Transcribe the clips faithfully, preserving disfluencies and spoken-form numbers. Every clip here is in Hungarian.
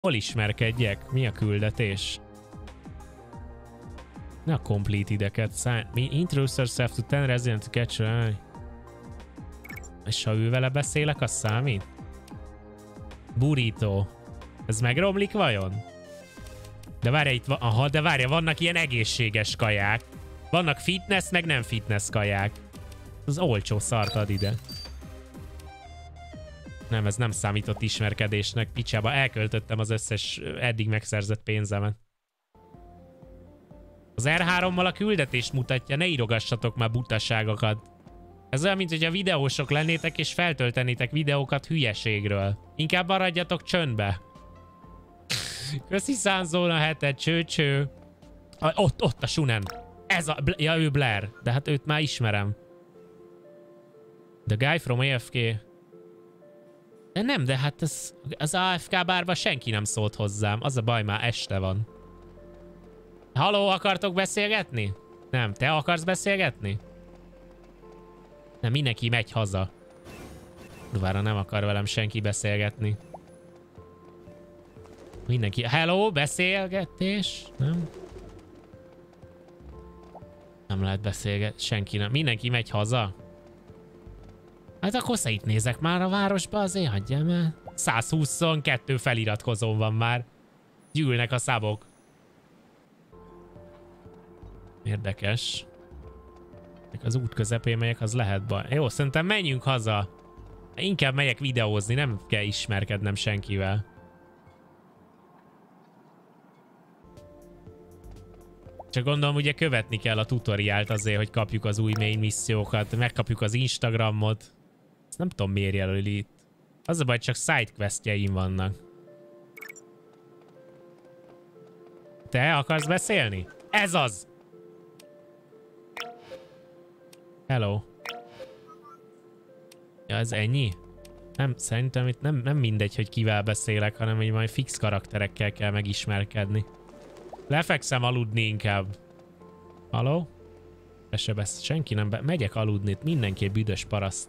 Hol ismerkedjek? Mi a küldetés? Ne a complete ideket száll. Introduce yourself to ten resident to catch a... És ha ő vele beszélek, az számít? Burrito. Ez megromlik vajon? De várja, itt van... Aha, de várja, vannak ilyen egészséges kaják. Vannak fitness, meg nem fitness kaják. Az olcsó szart ad ide. Nem, ez nem számított ismerkedésnek. Picsába elköltöttem az összes eddig megszerzett pénzemet. Az er hárommal a küldetést mutatja, ne írogassatok már butaságokat. Ez olyan, mint hogy a videósok lennétek és feltöltenétek videókat hülyeségről. Inkább maradjatok csöndbe. Köszi Szánzóna hetet, cső-cső. Ott, ott a Sunen. Ez a... Ja, ő Blair. De hát őt már ismerem. The guy from á ef ká. De nem, de hát ez, az á ef ká bárban senki nem szólt hozzám. Az a baj, már este van. Halló, akartok beszélgetni? Nem, te akarsz beszélgetni? Nem, mindenki megy haza. Durvára nem akar velem senki beszélgetni. Mindenki... Hello, beszélgetés? Nem? Nem lehet beszélgetni, senki nem. Mindenki megy haza? Hát akkor itt nézek már a városba, azért hagyjam el. száz huszonkettő feliratkozón van már. Gyűlnek a szabok. Érdekes. Az út közepén megyek, az lehet baj. Jó, szerintem menjünk haza. Inkább megyek videózni, nem kell ismerkednem senkivel. Csak gondolom, ugye követni kell a tutoriált azért, hogy kapjuk az új main missziókat, megkapjuk az Instagramot. Ezt nem tudom, miért jelöli itt. Az a baj, csak sidequestjeim vannak. Te akarsz beszélni? Ez az! Hello. Ja, ez ennyi? Nem, szerintem itt nem, nem mindegy, hogy kivel beszélek, hanem hogy majd fix karakterekkel kell megismerkedni. Lefekszem aludni inkább. Halló? Se besz... Senki nem be... Megyek aludni, mindenki büdös paraszt.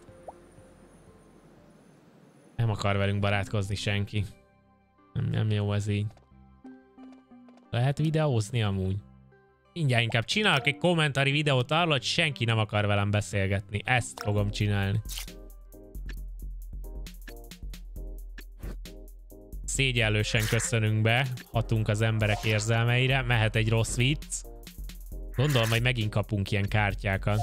Nem akar velünk barátkozni senki. Nem, nem jó ez így. Lehet videózni amúgy? Mindjárt inkább csinálok egy kommentári videót arról, hogy senki nem akar velem beszélgetni. Ezt fogom csinálni. Szégyellősen köszönünk be. Hatunk az emberek érzelmeire. Mehet egy rossz vicc. Gondolom, hogy megint kapunk ilyen kártyákat.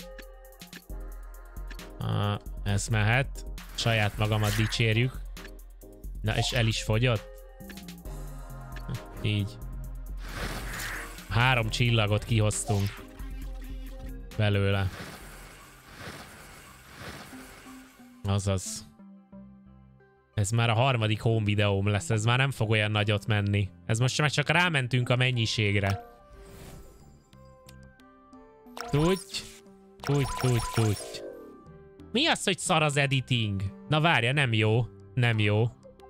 Ah, ez mehet. Saját magamat dicsérjük. Na, és el is fogyott? Így. Három csillagot kihoztunk belőle. Azaz. Ez már a harmadik home videóm lesz, ez már nem fog olyan nagyot menni. Ez most már csak rámentünk a mennyiségre. Tudj, tudj, tudj, tudj. Mi az, hogy szar az editing? Na várja, nem jó. Nem jó.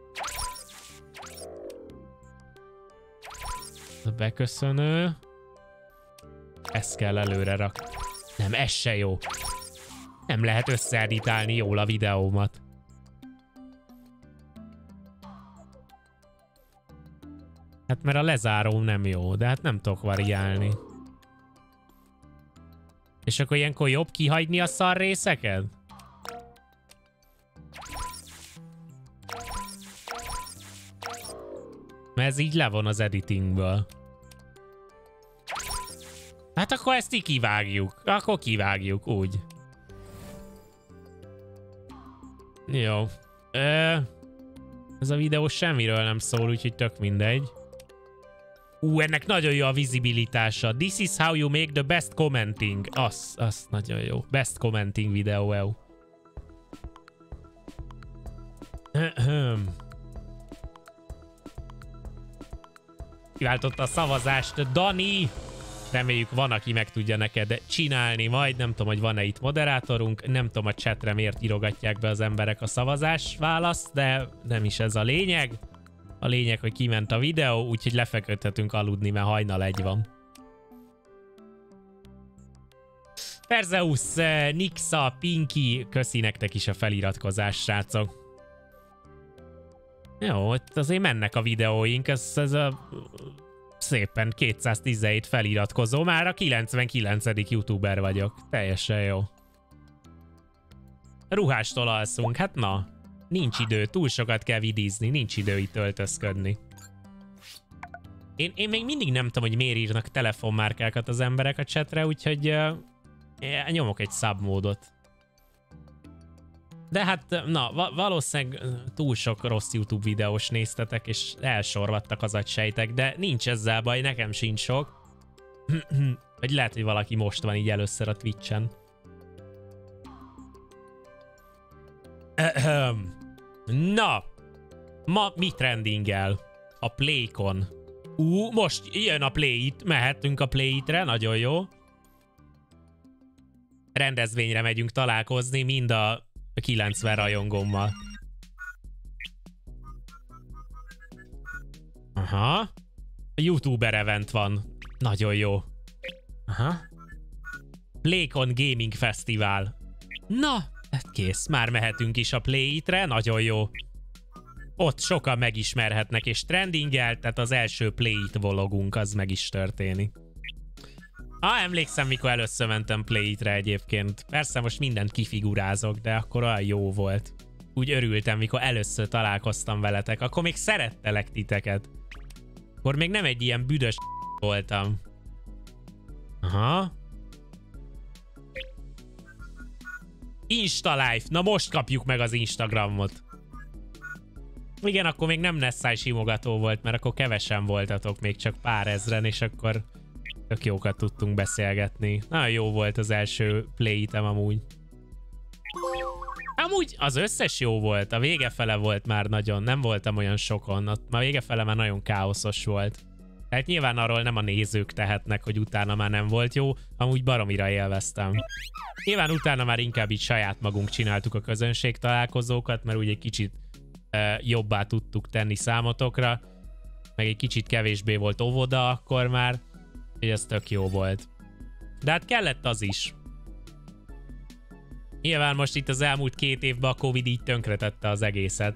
A beköszönő. Ezt kell előre rak. Nem, ez se jó. Nem lehet összeeditálni jól a videómat. Hát mert a lezáró nem jó, de hát nem tudok variálni. És akkor ilyenkor jobb kihagyni a szar részeket? Mert ez így levon az editingből. Hát akkor ezt így kivágjuk. Akkor kivágjuk, úgy. Jó. Ö, ez a videó semmiről nem szól, úgyhogy tök mindegy. Ú, ennek nagyon jó a vizibilitása. This is how you make the best commenting. Az, az nagyon jó. Best commenting videó, eu. Kiváltotta a szavazást, Dani! Reméljük van, aki meg tudja neked csinálni majd. Nem tudom, hogy van-e itt moderátorunk. Nem tudom, a chatre miért írogatják be az emberek a szavazás választ, de nem is ez a lényeg. A lényeg, hogy kiment a videó, úgyhogy lefeküdhetünk aludni, mert hajnal egy van. Perzeus, Nixa, Pinky, köszi nektek is a feliratkozás, srácok. Jó, itt azért mennek a videóink, ez, ez a szépen kétszáztizenhét feliratkozó, már a kilencvenkilencedik youtuber vagyok. Teljesen jó. Ruhástól alszunk, hát na. Nincs idő, túl sokat kell vidízni, nincs idő itt öltözködni. Én, én még mindig nem tudom, hogy miért írnak telefonmárkákat az emberek a chatre, úgyhogy uh, nyomok egy submódot. De hát, na, va valószínűleg túl sok rossz YouTube videós néztetek, és elsorvadtak az agysejtek, de nincs ezzel baj, nekem sincs sok. Vagy lehet, hogy valaki most van így először a Twitchen. Na, ma mi trendingel? A Playcon. Ú, most jön a Play-it, mehetünk a Play-itre, nagyon jó. Rendezvényre megyünk találkozni, mind a kilencven rajongómmal. Aha. A YouTuber event van. Nagyon jó. Aha. Playcon Gaming Fesztivál. Na, hát kész. Már mehetünk is a Play-itre, nagyon jó. Ott sokan megismerhetnek, és trendingel, tehát az első Play-it vlogunk, az meg is történik. Ah, emlékszem, mikor először mentem Play-itre egyébként. Persze most mindent kifigurázok, de akkor olyan jó volt. Úgy örültem, mikor először találkoztam veletek. Akkor még szerettelek titeket. Akkor még nem egy ilyen büdös voltam. Aha. Insta Live. Na most kapjuk meg az Instagramot. Igen, akkor még nem Nessai simogató volt, mert akkor kevesen voltatok, még csak pár ezren, és akkor tök jókat tudtunk beszélgetni. Nagyon jó volt az első play-item amúgy. Amúgy az összes jó volt, a vége fele volt már nagyon, nem voltam olyan sokon, a vége fele már nagyon káoszos volt. Tehát nyilván arról nem a nézők tehetnek, hogy utána már nem volt jó, amúgy baromira élveztem. Nyilván utána már inkább így saját magunk csináltuk a közönség találkozókat, mert úgy egy kicsit e, jobbá tudtuk tenni számotokra, meg egy kicsit kevésbé volt óvoda akkor már, hogy ez tök jó volt. De hát kellett az is. Nyilván most itt az elmúlt két évben a Covid így tönkretette az egészet.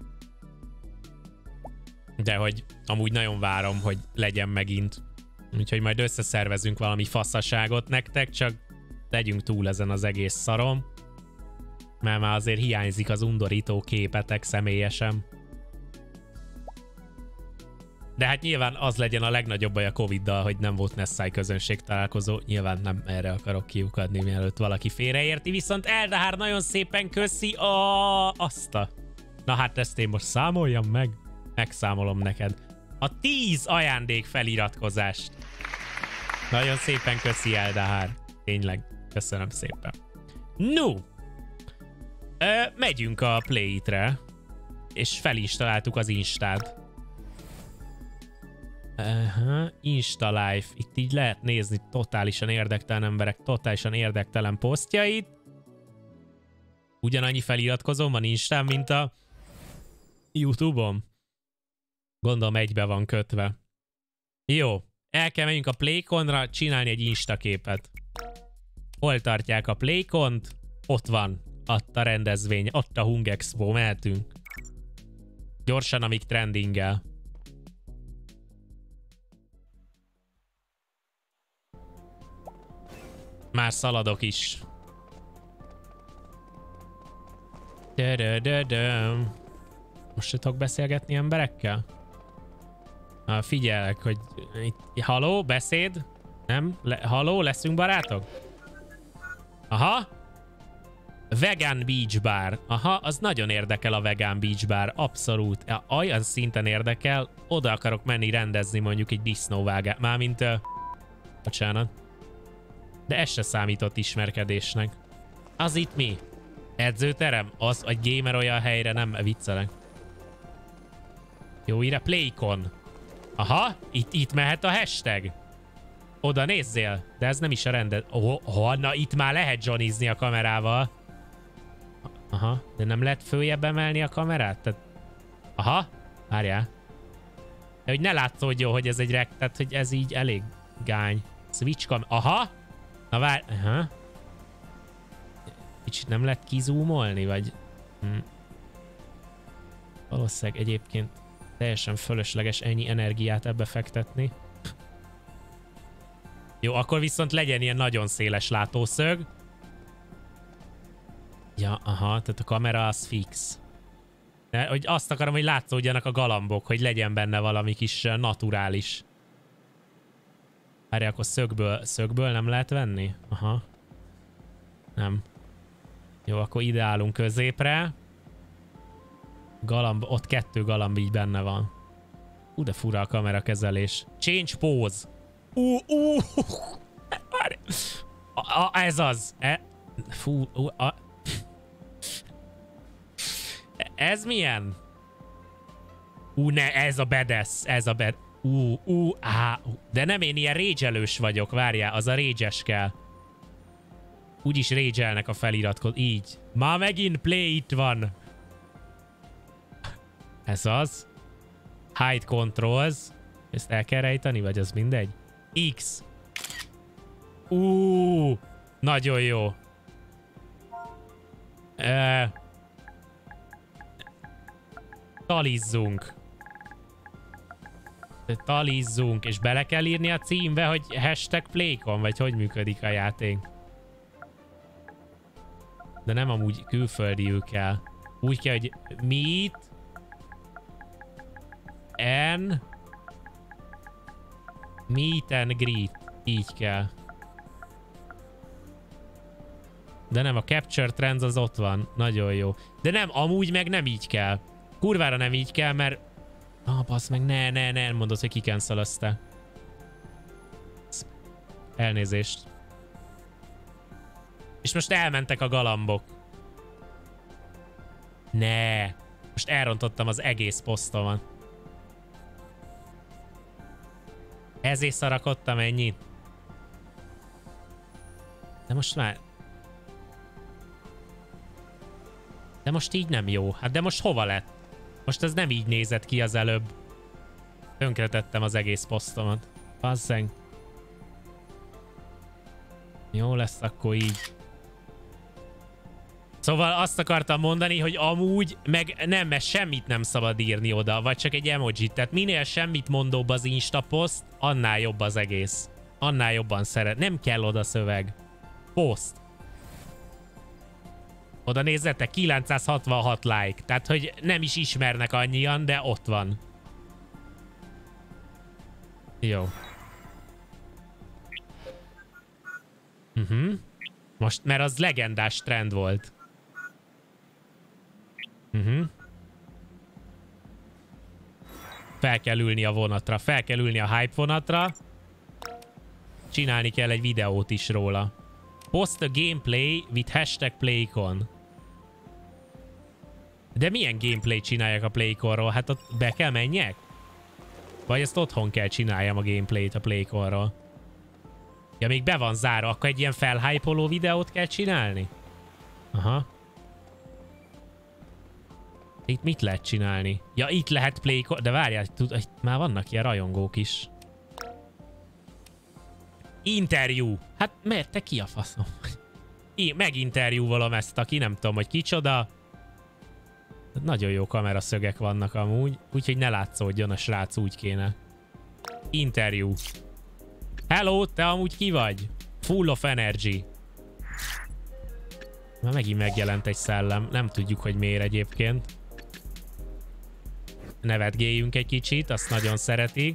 De hogy amúgy nagyon várom, hogy legyen megint. Úgyhogy majd összeszervezünk valami faszaságot nektek, csak legyünk túl ezen az egész szarom. Mert már azért hiányzik az undorító képetek személyesen. De hát nyilván az legyen a legnagyobb baj a Coviddal, hogy nem volt Nessai közönség találkozó. Nyilván nem erre akarok kiukadni, mielőtt valaki félreérti. Viszont Eldahár nagyon szépen köszi a... azt a... Na hát ezt én most számoljam meg. Megszámolom neked. A tíz ajándék feliratkozást. Nagyon szépen köszi Eldahár. Tényleg. Köszönöm szépen. No! Ö, megyünk a Play-itre. És fel is találtuk az Instát. Aha, Insta Live. Itt így lehet nézni totálisan érdektelen emberek totálisan érdektelen posztjait. Ugyanannyi feliratkozom van Instán, mint a YouTube-on. Gondolom egybe van kötve. Jó, el kell menjünk a Playconra csinálni egy Insta képet. Hol tartják a Playcont? Ott van. Ott a rendezvény, ott a Hung Expo, mehetünk. Gyorsan, amíg trendingel. Már szaladok is. De -de -de -de. Most tudok beszélgetni emberekkel? Ha, figyelek, hogy itt... Haló, beszéd? Nem? Le haló, leszünk barátok? Aha. Vegan Beach Bar. Aha, az nagyon érdekel a Vegan Beach Bar. Abszolút. Ja, olyan szinten érdekel, oda akarok menni rendezni mondjuk egy disznóvágát. Mármint... Uh, bocsánat. De ez se számított ismerkedésnek. Az itt mi? Edzőterem? Az, hogy gamer olyan helyre nem viccelek. Jó írja, Playcon. Aha, itt, itt mehet a hashtag. Oda nézzél. De ez nem is a rendet. Oh, oh, na itt már lehet johnnizni a kamerával. Aha, de nem lehet följebb emelni a kamerát? Tehát... Aha, várjál. De hogy ne látszódjon, hogy ez egy rek, tehát hogy ez így elég gány. Switch kam... Aha! Na várj... Aha. Kicsit nem lehet kizoomolni, vagy... Hm. Valószínűleg egyébként teljesen fölösleges ennyi energiát ebbe fektetni. Jó, akkor viszont legyen ilyen nagyon széles látószög. Ja, aha, tehát a kamera az fix. De, hogy azt akarom, hogy látszódjanak a galambok, hogy legyen benne valami kis naturális. Várj, akkor szögből, szögből nem lehet venni? Aha. Nem. Jó, akkor ide állunk középre. Galamb, ott kettő galamb így benne van. Ú, de fura a kamerakezelés. Change pose. Ú, ú, várj. A, a, ez az. E, fú, ú, a, ez milyen? Ú, ne, ez a bedesz, ez a bed... Ú, ú, á, ú. De nem, én ilyen rage-elős vagyok, várjál, az a rage-es kell. Úgyis rage-elnek a feliratkod, így. Ma megint play itt van. Ez az. Hide controls. Ezt el kell rejteni, vagy az mindegy? X. Ú, nagyon jó. Uh, talizzunk. Talizzunk, és bele kell írni a címbe, hogy hashtag playcon, vagy hogy működik a játék. De nem amúgy külföldiül kell. Úgy kell, hogy meet and meet and greet. Így kell. De nem, a capture trends az ott van. Nagyon jó. De nem, amúgy meg nem így kell. Kurvára nem így kell, mert... Ah, bassz meg, ne, ne, ne, mondod, hogy kicancelözte. Elnézést. És most elmentek a galambok. Ne. Most elrontottam az egész posztomat. Ezért szarakodtam ennyit. De most már... De most így nem jó. Hát de most hova lett? Most ez nem így nézett ki az előbb. Tönkretettem az egész posztomat. Bazzeng. Jó lesz akkor így. Szóval azt akartam mondani, hogy amúgy meg nem, mert semmit nem szabad írni oda, vagy csak egy emoji. Tehát minél semmit mondóbb az Insta poszt, annál jobb az egész. Annál jobban szeret. Nem kell oda szöveg. Post. Oda nézzetek, kilencszázhatvanhat like. Tehát, hogy nem is ismernek annyian, de ott van. Jó. Uh-huh. Most, mert az legendás trend volt. Uh-huh. Fel kell ülni a vonatra. Fel kell ülni a hype vonatra. Csinálni kell egy videót is róla. Post a gameplay with hashtag playcon. De milyen gameplay csinálják a playconról? Hát ott be kell menjek? Vagy ezt otthon kell csináljam a gameplayt a playconról? Ja, még be van zárva. Akkor egy ilyen felhypoló videót kell csinálni? Aha. Itt mit lehet csinálni? Ja, itt lehet playcon... De várjál, tud, már vannak ilyen rajongók is. Interjú. Hát mert te ki a faszom? Én meginterjúvolom ezt, aki nem tudom, hogy kicsoda. Nagyon jó kameraszögek vannak amúgy, úgyhogy ne látszódjon a srác, úgy kéne. Interjú. Hello, te amúgy ki vagy? Full of energy. Már megint megjelent egy szellem, nem tudjuk, hogy miért egyébként. Nevetgéljünk egy kicsit, azt nagyon szereti.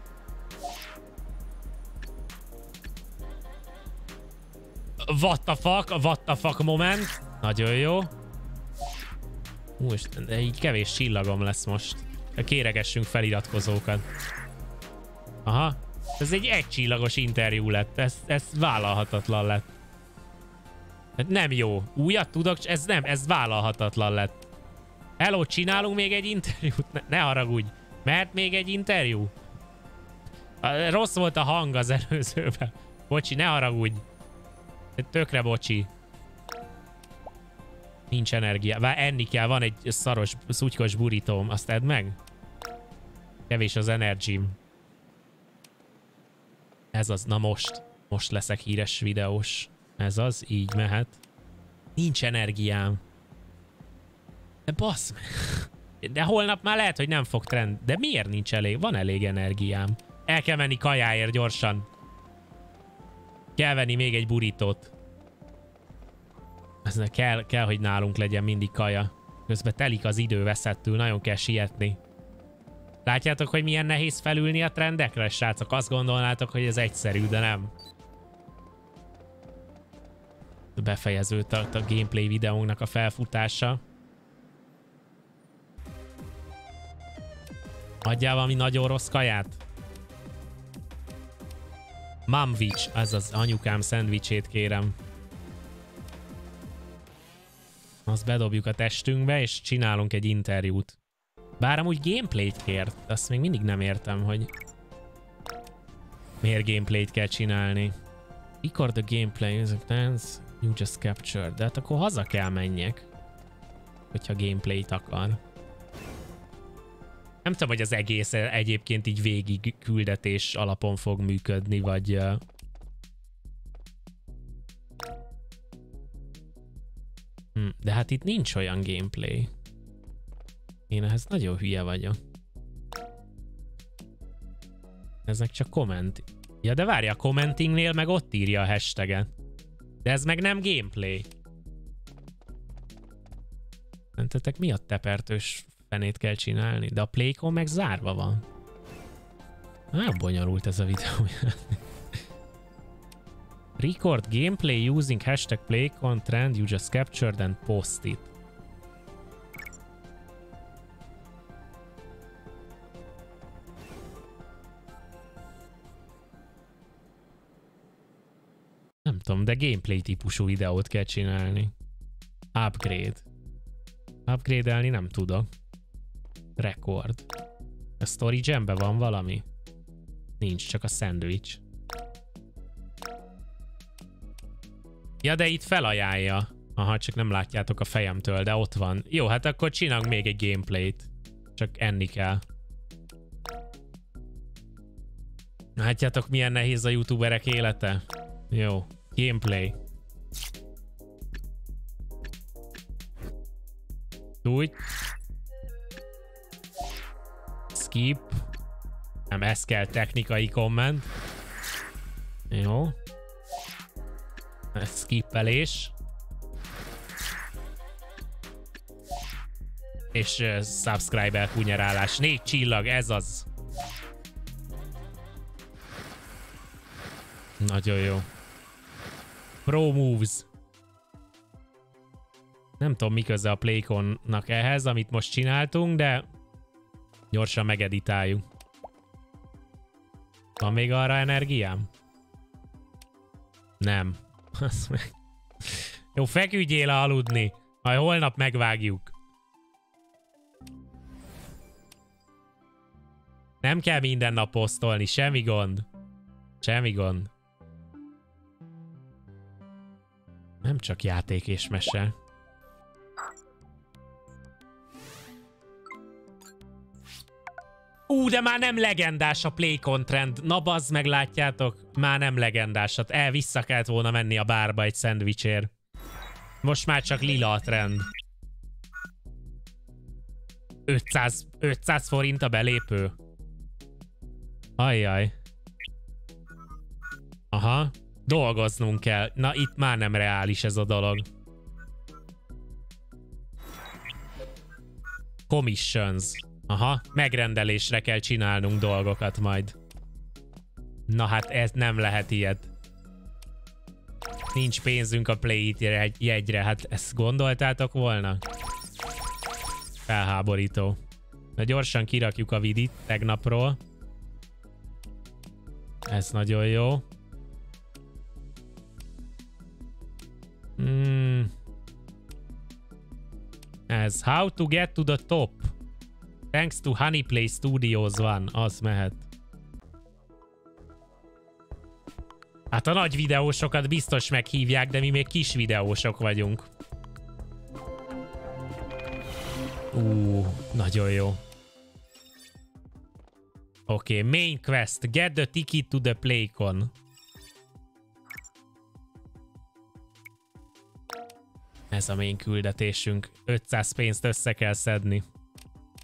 What the fuck, what the fuck moment. Nagyon jó. Most, de így kevés csillagom lesz most. Kéregessünk feliratkozókat. Aha. Ez egy egycsillagos interjú lett. Ez, ez vállalhatatlan lett. Nem jó. Újat tudok, ez nem, ez vállalhatatlan lett. Hello, csinálunk még egy interjút? Ne, ne haragudj. Mert még egy interjú? Rossz volt a hang az előzőben. Bocsi, ne haragudj. Tökre bocsi. Nincs energia. Vár, enni kell, van egy szaros, szutykos burítóm. Azt edd meg? Kevés az energim. Ez az, na most. Most leszek híres videós. Ez az, így mehet. Nincs energiám. De bassz meg. De holnap már lehet, hogy nem fog trend. De miért nincs elég? Van elég energiám. El kell menni kajáért gyorsan. Kell venni még egy burítót. Ez kell, kell, hogy nálunk legyen mindig kaja. Közben telik az idő veszettül, nagyon kell sietni. Látjátok, hogy milyen nehéz felülni a trendekre, srácok? Azt gondolnátok, hogy ez egyszerű, de nem. Befejeződött a gameplay videónknak a felfutása. Adjál valami nagyon rossz kaját. Mamvics, az az anyukám szendvicsét kérem. Azt bedobjuk a testünkbe, és csinálunk egy interjút. Bár amúgy gameplayt kért, azt még mindig nem értem, hogy miért gameplayt kell csinálni. Record the gameplay, music dance, you just captured. De hát akkor haza kell menjek, hogyha gameplayt akar. Nem tudom, hogy az egész egyébként így végig küldetés alapon fog működni, vagy... Uh... Hm, de hát itt nincs olyan gameplay. Én ehhez nagyon hülye vagyok. Ezek csak komment. Ja, de várja, a commentingnél meg ott írja a hashtaget. De ez meg nem gameplay. Mentetek, mi a tepertős fenét kell csinálni? De a Playcon meg zárva van. Nagyon bonyolult ez a videó. Record gameplay using hashtag Playcon trend you just captured and post it. Nem tudom, de gameplay típusú videót kell csinálni. Upgrade. Upgrade-elni nem tudok. Record. A Story Jam-be van valami? Nincs, csak a szendvics. Ja, de itt felajánlja. Aha, csak nem látjátok a fejemtől, de ott van. Jó, hát akkor csinálunk még egy gameplayt. Csak enni kell. Látjátok, milyen nehéz a youtuberek élete? Jó, gameplay. Úgy. Skip. Nem, ez kell, technikai komment. Jó. Ez skippelés. És uh, subscriber kunyerálás. Négy csillag, ez az. Nagyon jó. Pro moves. Nem tudom, mi köze a Playconnak ehhez, amit most csináltunk, de gyorsan megeditáljuk. Van még arra energiám? Nem. Jó, feküdjél aludni. Majd holnap megvágjuk. Nem kell minden nap posztolni, semmi gond. Semmi gond. Nem csak játék és mese. Ú, de már nem legendás a Playcon trend. Na bazd meg, látjátok? Már nem legendás. El vissza kellett volna menni a bárba egy szendvicsért. Most már csak lila a trend. ötszáz, ötszáz forint a belépő. Ajjaj. Aha. Dolgoznunk kell. Na, itt már nem reális ez a dolog. Commissions. Aha, megrendelésre kell csinálnunk dolgokat majd. Na hát ez nem lehet ilyet. Nincs pénzünk a Play It jegyre, hát ezt gondoltátok volna? Felháborító. Na gyorsan kirakjuk a vidit tegnapról. Ez nagyon jó. Hmm. Ez How to get to the top. Thanks to Honeyplay Studios van. Az mehet. Hát a nagy videósokat biztos meghívják, de mi még kis videósok vagyunk. Ú, nagyon jó. Oké, okay, main quest. Get the ticket to the Playcon. Ez a main küldetésünk. ötszáz pénzt össze kell szedni.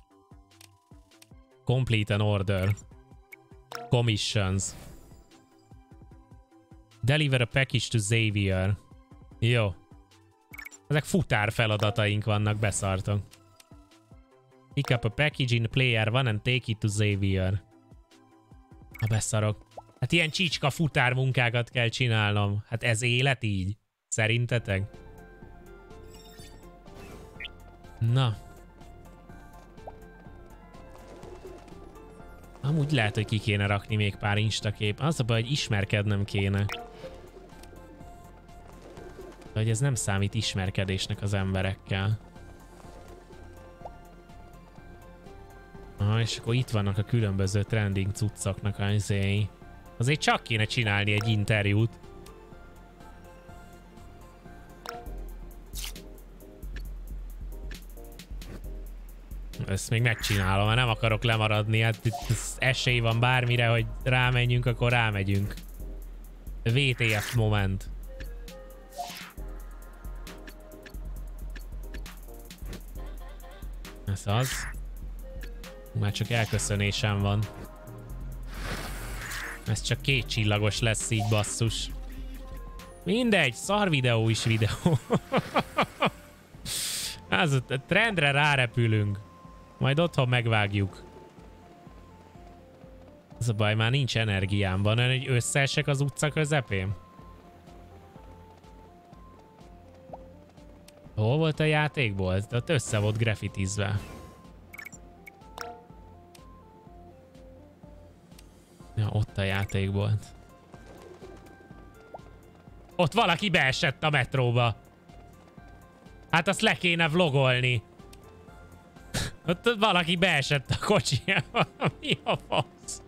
Complete an order. Commissions. Deliver a package to Xavier. Jó. Ezek futár feladataink vannak, beszartok. Pick up a package in player one and take it to Xavier. Ha beszarok. Hát ilyen csicska futár munkákat kell csinálnom. Hát ez élet így? Szerintetek? Na. Amúgy lehet, hogy ki kéne rakni még pár instakép. Az a baj, hogy ismerkednem kéne. De hogy ez nem számít ismerkedésnek az emberekkel. Aha, és akkor itt vannak a különböző trending cuccoknak azért. Azért csak kéne csinálni egy interjút. Ezt még megcsinálom, mert nem akarok lemaradni. Hát itt esély van bármire, hogy rámenjünk, akkor rámegyünk. vé té ef moment. Ez az. Már csak elköszönésem van. Ez csak két csillagos lesz így, basszus. Mindegy, szar videó is videó. Az a trendre rárepülünk. Majd otthon megvágjuk. Az a baj, már nincs energiám. Van olyan, hogy összeesek az utca közepén? Hol volt a játékból? Ott össze volt graffitizve. Ja, ott a játékból. Ott valaki beesett a metróba. Hát azt le kéne vlogolni. Ott valaki beesett a kocsijába. Mi a fasz?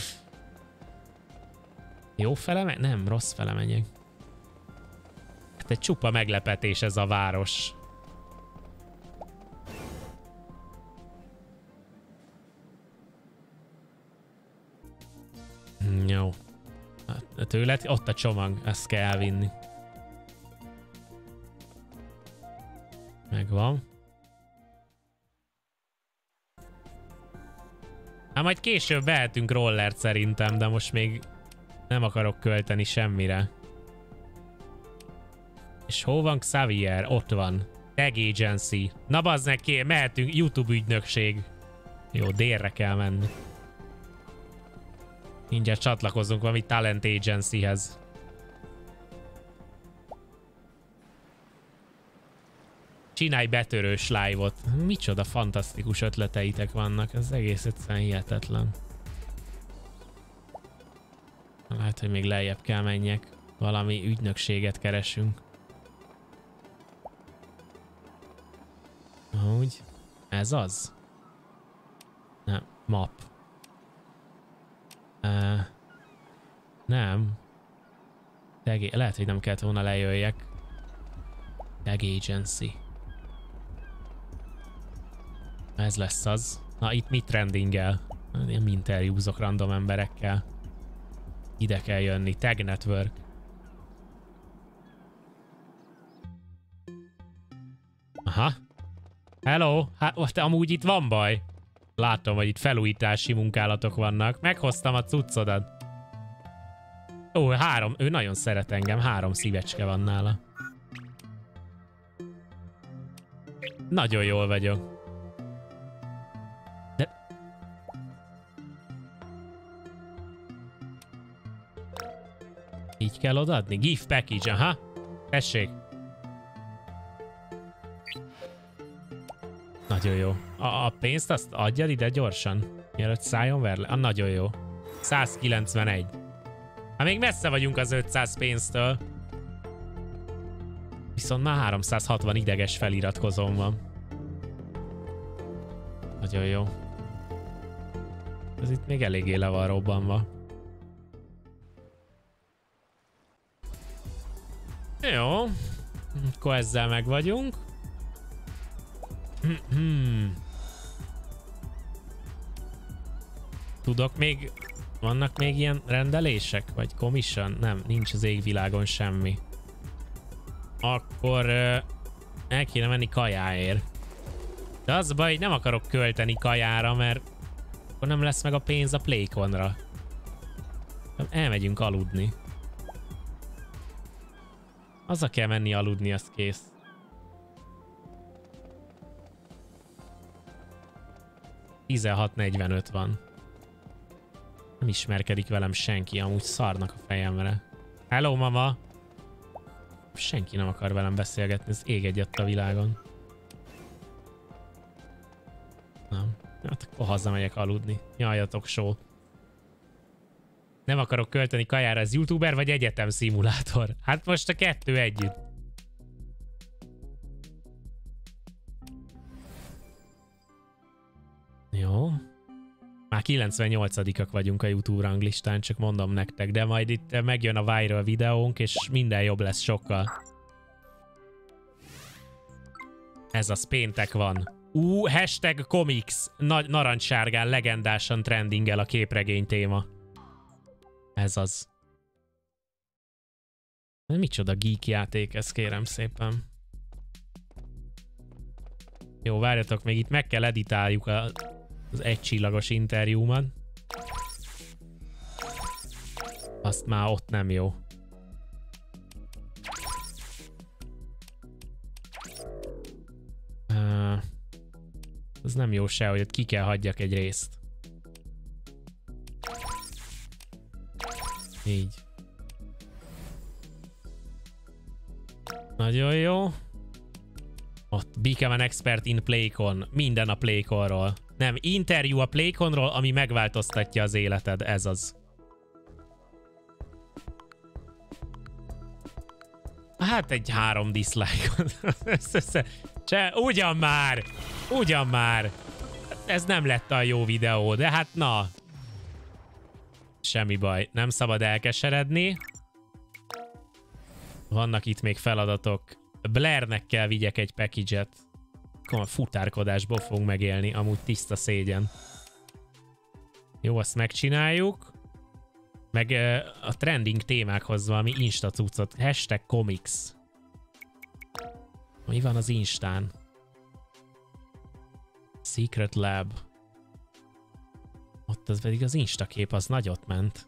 Jó fele megy? Nem, rossz fele megyek. Hát egy csupa meglepetés ez a város. Jó. Hát tőled ott a csomag, ezt kell elvinni. Megvan. Hát majd később vehetünk rollert szerintem, de most még nem akarok költeni semmire. És hol van Xavier? Ott van. Tag Agency. Na bazd meg, ké, mehetünk. YouTube ügynökség. Jó, délre kell menni. Mindjárt csatlakozunk valami Talent Agencyhez. Csinálj betörős live-ot. Micsoda fantasztikus ötleteitek vannak. Ez egész egyszerűen hihetetlen. Lehet, hogy még lejjebb kell menjek. Valami ügynökséget keresünk. Úgy. Ez az? Nem. Map. Uh, nem. Tag, lehet, hogy nem kellett volna lejöjjek. Tag Agency. Ez lesz az. Na, itt mit trendingel? Én interjúzok random emberekkel. Ide kell jönni. Tag Network. Aha. Hello. Hát amúgy itt van baj. Látom, hogy itt felújítási munkálatok vannak. Meghoztam a cuccodat. Ó, három. Ő nagyon szeret engem. Három szívecske van nála. Nagyon jól vagyok. De... Így kell odaadni? Gift package, aha. Tessék. Nagyon jó. A, a pénzt azt adjad ide gyorsan. Mielőtt szálljon verle. Ah, nagyon jó. száz kilencvenegy. Hát még messze vagyunk az ötszáz pénztől. Viszont már háromszázhatvan ideges feliratkozón van. Nagyon jó. Ez itt még eléggé le van robbanva. Jó. Akkor ezzel meg vagyunk. Hmm. Tudok még... Vannak még ilyen rendelések? Vagy commission? Nem, nincs az égvilágon semmi. Akkor... Uh, el kéne menni kajáért. De az a baj, hogy nem akarok költeni kajára, mert... Akkor nem lesz meg a pénz a Playconra. Elmegyünk aludni. Azzal kell menni aludni, az kész. tizenhat negyvenöt van. Nem ismerkedik velem senki, amúgy szarnak a fejemre. Hello, mama! Senki nem akar velem beszélgetni, ez ég egyet a világon. Nem. Hát akkor hazamegyek aludni. Nyaljatok só. Nem akarok költeni kajára, ez youtuber vagy egyetem szimulátor? Hát most a kettő együtt. Jó. Már kilencvennyolcadikak vagyunk a YouTube ranglistán, csak mondom nektek, de majd itt megjön a viral videónk, és minden jobb lesz sokkal. Ez az péntek van. Ú, hashtag comics. Nagy narancssárgán legendásan trendingel a képregény téma. Ez az. Micsoda geek játék ez, kérem szépen. Jó, várjatok, még itt meg kell editáljuk a, az egycsillagos interjúmat. Azt már ott nem jó. Uh, az nem jó se, hogy ott ki kell hagyjak egy részt. Így. Nagyon jó. Ott become an expert in Playcon. Minden a Playconról. Nem, interjú a Playconról, ami megváltoztatja az életed. Ez az. Hát egy három dislike. Cse, ugyan már! Ugyan már! Ez nem lett a jó videó, de hát na. Semmi baj. Nem szabad elkeseredni. Vannak itt még feladatok. Blairnek kell vigyek egy package-et. Akkor futárkodásból fogunk megélni. Amúgy tiszta szégyen. Jó, azt megcsináljuk. Meg uh, a trending témákhoz valami insta cuccot. Hashtag comics. Mi van az instán? Secret Lab. Ott az pedig az insta kép, az nagyot ment.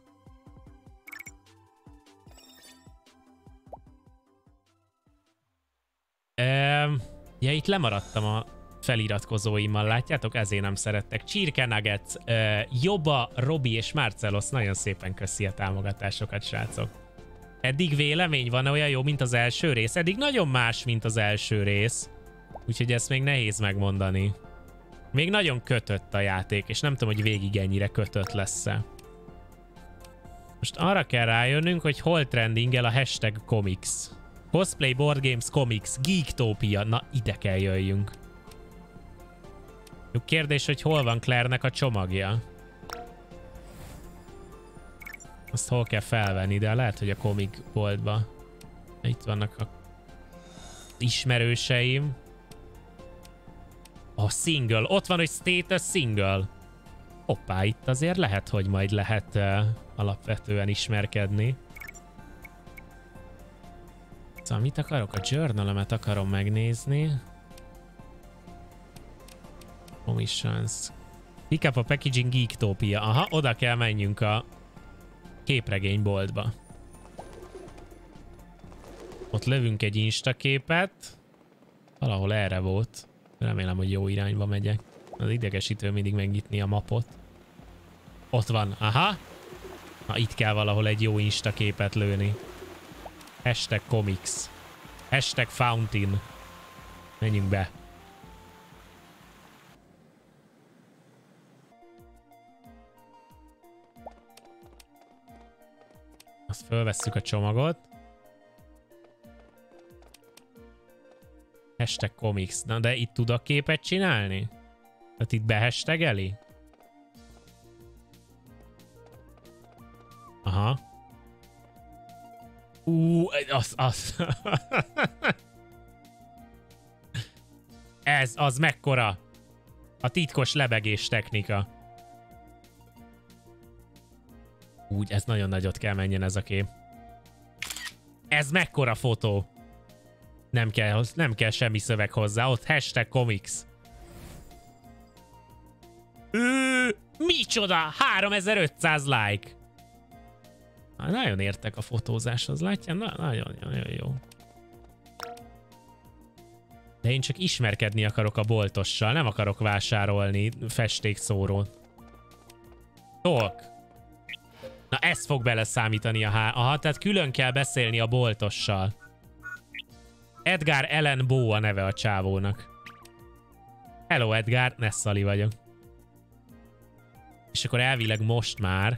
Um, ja, itt lemaradtam a feliratkozóimmal, látjátok? Ezért nem szerettek. Csirke Nuggets, uh, Jobba, Robi és Marcelos, nagyon szépen köszi a támogatásokat, srácok. Eddig vélemény van olyan jó, mint az első rész? Eddig nagyon más, mint az első rész. Úgyhogy ezt még nehéz megmondani. Még nagyon kötött a játék, és nem tudom, hogy végig ennyire kötött lesz-e. Most arra kell rájönnünk, hogy hol trendingel a hashtag comics. Cosplay, Board Games, Comics, Geektopia. Na, ide kell jöjjünk. Jó kérdés, hogy hol van Claire-nek a csomagja. Azt hol kell felvenni, de lehet, hogy a comic boltba. Itt vannak a ismerőseim. A single. Ott van, hogy status single. Hoppá, itt azért lehet, hogy majd lehet uh, alapvetően ismerkedni. Szóval mit akarok? A journal-emet akarom megnézni. Commissions. Pick up a packaging Geektopia. Aha, oda kell menjünk a képregényboltba. Ott lövünk egy instaképet. Valahol erre volt. Remélem, hogy jó irányba megyek. Az idegesítő mindig megnyitni a mapot. Ott van. Aha. Na, itt kell valahol egy jó instaképet lőni. Hashtag comics. Hashtag fountain. Menjünk be. Azt fölvesszük a csomagot. Hashtag comics. Na de itt tudok képet csinálni? Tehát itt behashtageli? Aha. Ú, az, az. Ez, az mekkora? A titkos lebegés technika. Úgy, ez nagyon nagyot kell menjen ez a kép. Ez mekkora fotó? Nem kell, nem kell semmi szöveg hozzá. Ott hashtag comics. Ő, mi Micsoda? háromezer-ötszáz like. Na, nagyon értek a fotózáshoz, látja? Na, nagyon, nagyon jó. De én csak ismerkedni akarok a boltossal, nem akarok vásárolni festékszórót. Talk. Na, ez fog beleszámítani a há... Aha, tehát külön kell beszélni a boltossal. Edgar Allan Poe a neve a csávónak. Hello Edgar, Nessali vagyok. És akkor elvileg most már...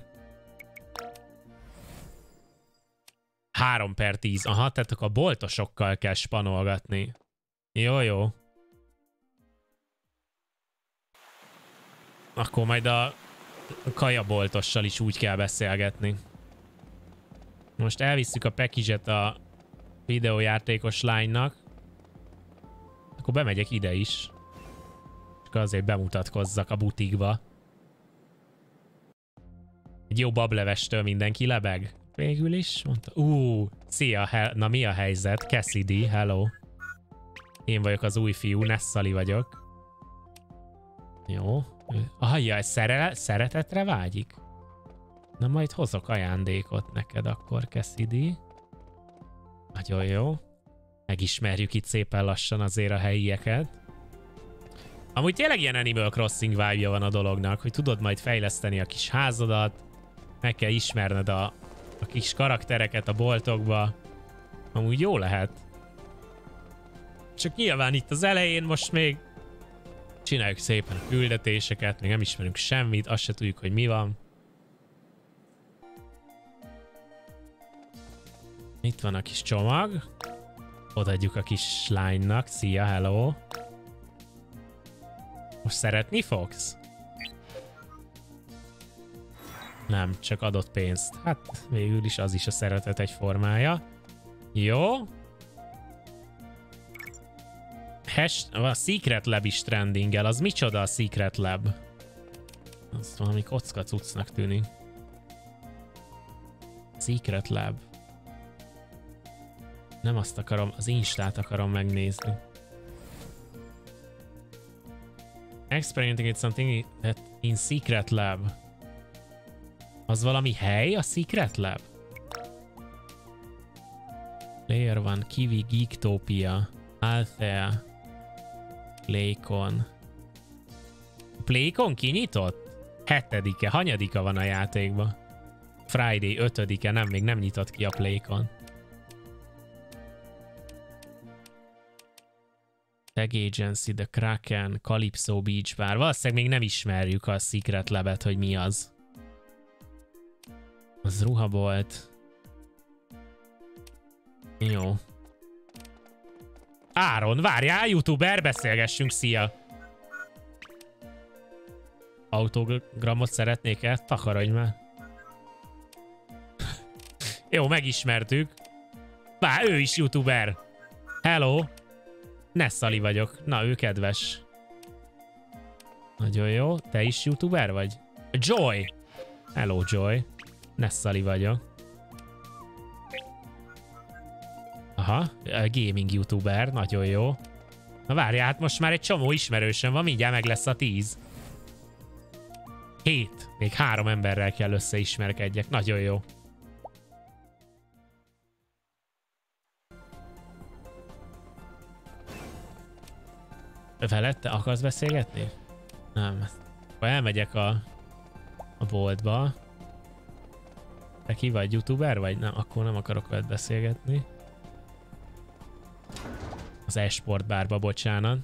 három per tíz. Aha, tehát akkor a boltosokkal kell spanolgatni. Jó, jó. Akkor majd a kajaboltossal is úgy kell beszélgetni. Most elvisszük a package-et a videójátékos lánynak. Akkor bemegyek ide is. Csak azért bemutatkozzak a butikba. Egy jó bablevestől mindenki lebeg. Végül is mondta. Ú, szia, na mi a helyzet? Cassidy, hello. Én vagyok az új fiú, Nessali vagyok. Jó. Ah, jaj, szere szeretetre vágyik? Na majd hozok ajándékot neked akkor, Cassidy. Nagyon jó. Megismerjük itt szépen lassan azért a helyieket. Amúgy tényleg ilyen Animal Crossing vibe-ja van a dolognak, hogy tudod majd fejleszteni a kis házadat, meg kell ismerned a, a kis karaktereket a boltokba. Amúgy jó lehet. Csak nyilván itt az elején most még csináljuk szépen a küldetéseket, még nem ismerünk semmit, azt se tudjuk, hogy mi van. Itt van a kis csomag. Odaadjuk a kis lánynak. Szia, hello. Most szeretni fogsz? Nem, csak adott pénzt. Hát végül is az is a szeretet egy formája. Jó. Has a Secret Lab is trendingel. Az micsoda a Secret Lab? Az valami kocka cuccnak tűnik. Secret Lab. Nem azt akarom, az Instát akarom megnézni. Experimenting with something that in Secret Lab. Az valami hely a Secret Lab? Layer van, Kiwi, Geektopia, Althea, Playcon. Playcon kinyitott? Hetedike, hanyadika van a játékban? Friday, ötödike, nem, még nem nyitott ki a Playcon. Tag Agency, The Kraken, Calypso Beach Bar. Valószínűleg még nem ismerjük a Secret Lab-et, hogy mi az. Az ruhabolt. Jó. Áron, várjál, youtuber, beszélgessünk, szia! Autogramot szeretnék-e? Takarodj már. Jó, megismertük. Vár, ő is youtuber. Hello. Nessali vagyok. Na, ő kedves. Nagyon jó. Te is youtuber vagy? Joy. Hello, Joy. Nessali vagyok. Aha, gaming youtuber. Nagyon jó. Na várjál, hát most már egy csomó ismerősöm van, mindjárt meg lesz a tíz. Hét. Még három emberrel kell összeismerkedjek. Nagyon jó. Veled te akarsz beszélgetni? Nem. Akkor elmegyek a, a boltba. Te ki vagy, youtuber vagy? Nem, akkor nem akarok veled beszélgetni. Az e-sport bárba, bocsánat.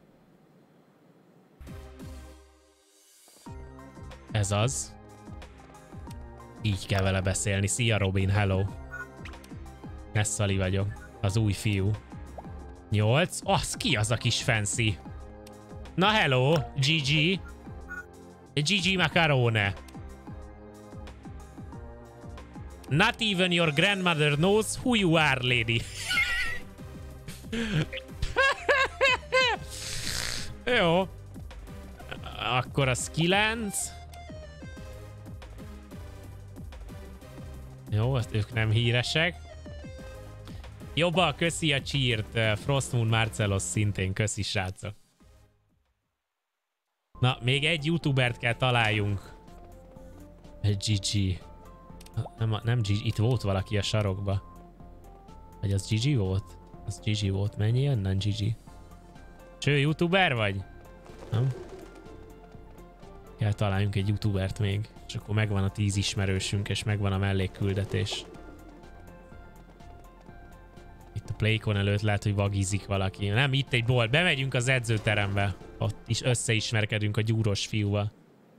Ez az. Így kell vele beszélni. Szia Robin, hello. Nessali vagyok. Az új fiú. nyolc. Az ki az a kis fancy? Na hello, Gigi. Gigi Macarone. Not even your grandmother knows who you are, lady. Jó. Akkor az kilenc. Jó, azt ők nem híresek. Jobba, köszi a cheert. Frostmoon Marcelos szintén, köszi srácok. Na, még egy youtubert kell találjunk. gé gé. Nem, nem gé gé. Itt volt valaki a sarokba. Vagy az gé gé volt? Az gé gé volt. Mennyi onnan gé gé? Cső, youtuber vagy? Nem? Kell találjunk egy youtubert még. És akkor megvan a tíz ismerősünk, és megvan a mellékküldetés. Itt a Playcon előtt lehet, hogy vagizik valaki. Nem, itt egy bolt. Bemegyünk az edzőterembe. Ott is összeismerkedünk a gyúros fiúval.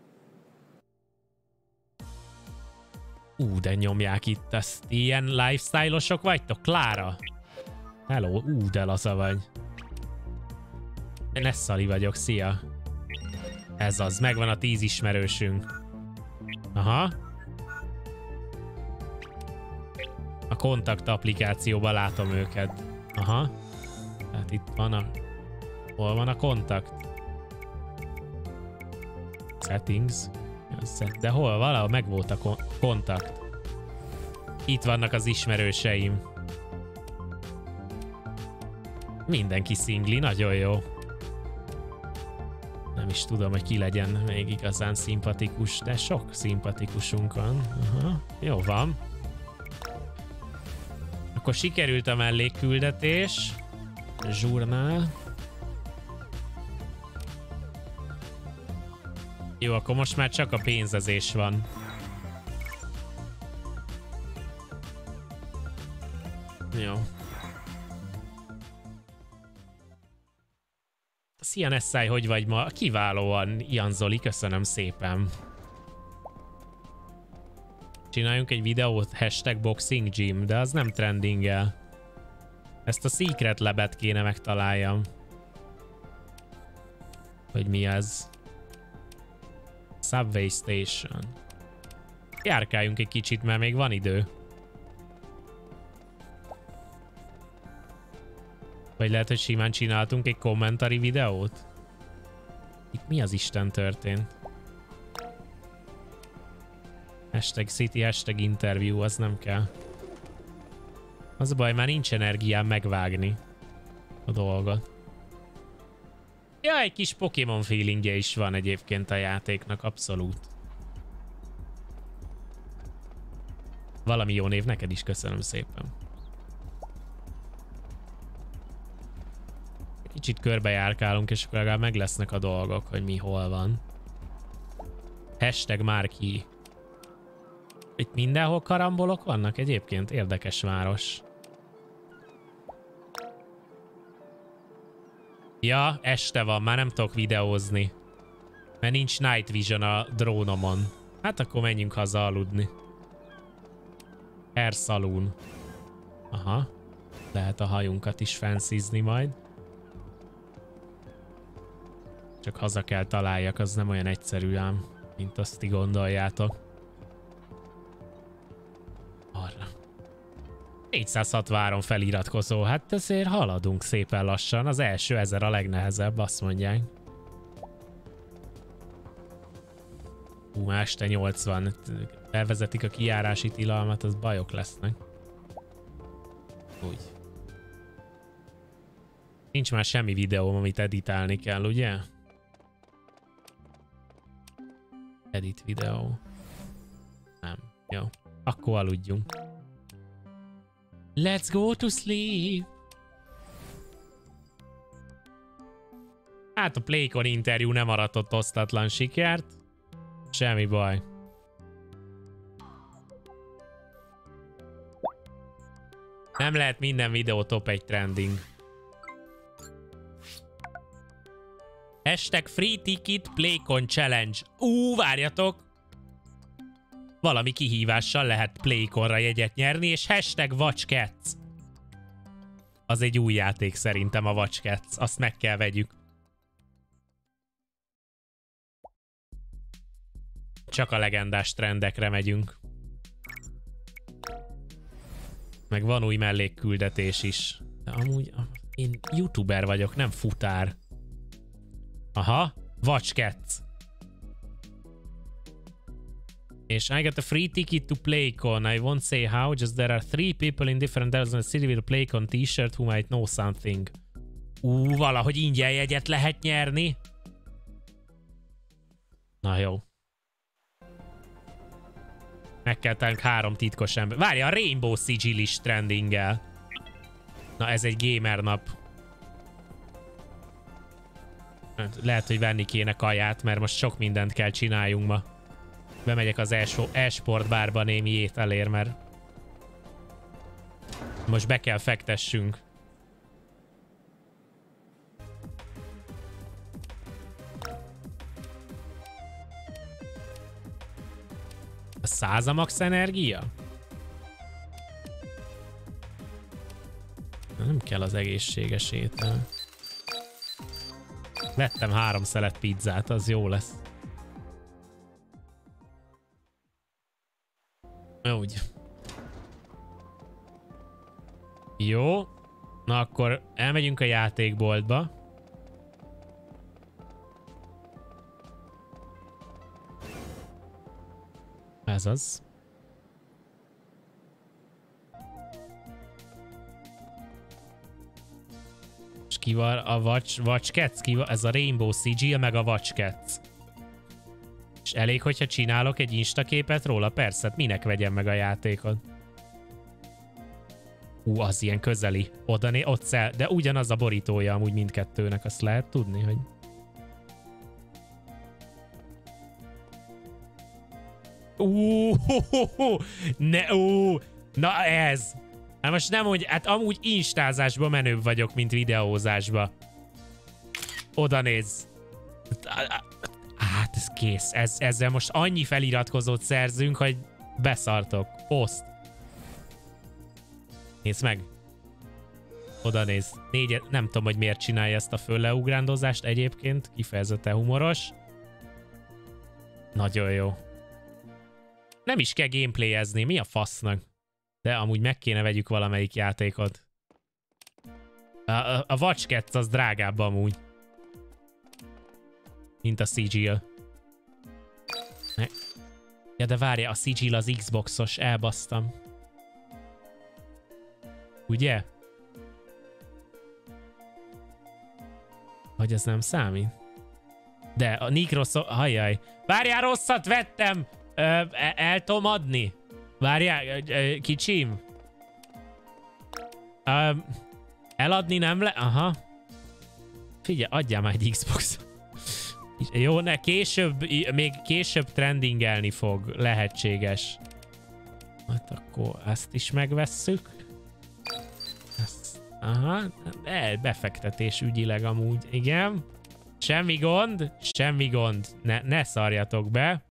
Ú, de nyomják itt ezt. Ilyen lifestyle-osok vagytok? Klára? Hello, ú, de laza vagy. Én Nessali vagyok, szia. Ez az, megvan a tíz ismerősünk. Aha. A kontakt applikációban látom őket. Aha. Tehát itt van a... Hol van a kontakt? Settings. De hol? Valahol megvolt a kontakt. Itt vannak az ismerőseim. Mindenki szingli, nagyon jó. Nem is tudom, hogy ki legyen még igazán szimpatikus, de sok szimpatikusunk van. Aha, jó van. Akkor sikerült a mellékküldetés. Zsurnál. Jó, akkor most már csak a pénzezés van. Jó. Szia Nessai, hogy vagy ma? Kiválóan, Ian Zoli, köszönöm szépen. Csináljunk egy videót, hashtag boxing gym, de az nem trendingel. Ezt a secret labet kéne megtaláljam. Hogy mi ez? Subway Station. Járkáljunk egy kicsit, mert még van idő. Vagy lehet, hogy simán csináltunk egy kommentari videót? Itt mi az Isten történt? Hashtag city, hashtag interview, az nem kell. Az a baj, már nincs energiám megvágni a dolgot. Ja, egy kis Pokémon feelingje is van egyébként a játéknak, abszolút. Valami jó név neked is, köszönöm szépen. Kicsit körbejárkálunk, és akkor legalább meg lesznek a dolgok, hogy mi hol van. Hashtag Márki. Itt mindenhol karambolok vannak egyébként? Érdekes város. Ja, este van, már nem tudok videózni. Mert nincs night vision a drónomon. Hát akkor menjünk haza aludni. Hair Saloon. Aha. Lehet a hajunkat is fancyzni majd. Csak haza kell találjak, az nem olyan egyszerű ám, mint azt ti gondoljátok. Arra. négyszázhatvanhárom feliratkozó, hát azért haladunk szépen lassan. Az első ezer a legnehezebb, azt mondják. Hú, este nyolcvan. Elvezetik a kijárási tilalmat, az bajok lesznek. Úgy. Nincs már semmi videóm, amit editálni kell, ugye? Edit videó. Nem. Jó. Akkor aludjunk. Let's go to sleep! Hát a Playcon interjú nem aratott osztatlan sikert. Semmi baj. Nem lehet minden videó top egy trending. Hashtag free ticket Playcon challenge. Ú, várjatok! Valami kihívással lehet Playconra jegyet nyerni, és hashtag Watch Cats. Az egy új játék szerintem, a Watch Cats. Azt meg kell vegyük. Csak a legendás trendekre megyünk. Meg van új mellékküldetés is. De amúgy én youtuber vagyok, nem futár. Aha, Watch Cats. És I got a free ticket to Playcon. I won't say how, just there are three people in different areas in the city with a Playcon t-shirt who might know something. Ú, valahogy ingyen jegyet lehet nyerni. Na jó. Meg kell találnunk három titkos ember. Várja, a Rainbow Sigil is trendinggel. Na, ez egy gamer nap. Lehet, hogy venni kéne kaját, mert most sok mindent kell csináljunk ma. Bemegyek az e-sport bárba némi ételért, mert most be kell fektessünk. A száz a max energia? Nem kell az egészséges étel. Vettem három szelet pizzát, az jó lesz. Úgy. Jó. Na akkor elmegyünk a játékboltba. Ez az. És ki van a Watch, Watch Cats? Ki van? Ez a Rainbow Sigil meg a Watch Cats. És elég, hogyha csinálok egy instaképet róla? Persze, minek vegyem meg a játékot? Ú, az ilyen közeli. Oda né, ott szel, de ugyanaz a borítója amúgy mindkettőnek, azt lehet tudni, hogy... Ú, ne, ú, na ez. Hát most nem, hogy, hát amúgy instázásban menőbb vagyok, mint videózásba. Oda néz. Hát ez kész. Ez, ezzel most annyi feliratkozót szerzünk, hogy beszartok. Poszt. Nézd meg. Oda néz. Négy, nem tudom, hogy miért csinálja ezt a fölleugrándozást egyébként. Kifejezetten humoros. Nagyon jó. Nem is kell gameplayezni, mi a fasznak? De amúgy meg kéne vegyük valamelyik játékot. A, a, a Watch Cats az drágább amúgy. Mint a Sigil. Ne. Ja, de várja, a Sigil az Xboxos, elbasztam. Ugye? Hogy ez nem számít? De a Nikros... Hajjaj. Várjál, rosszat vettem! Ö, el, el tudom adni? Várjál, kicsim. Ö, eladni nem le... Aha. Figyelj, adjál már egy Xbox. Jó, ne, később, még később trendingelni fog. Lehetséges. Hát akkor ezt is megvesszük. Ezt, aha, de befektetés ügyileg amúgy, igen. Semmi gond, semmi gond. Ne, ne szarjatok be.